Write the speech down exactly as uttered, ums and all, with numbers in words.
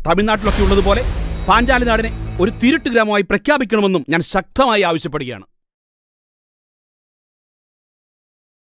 തമിഴ്നാട്ടിലൊക്കെ ഉള്ളതുപോലെ പാഞ്ചാലിനാടിനെ ഒരു തിരുട്ട് ഗ്രാമമായി പ്രഖ്യാപിക്കണമെന്നും ഞാൻ ശക്തമായി ആവശ്യപ്പെടുകയാണ്.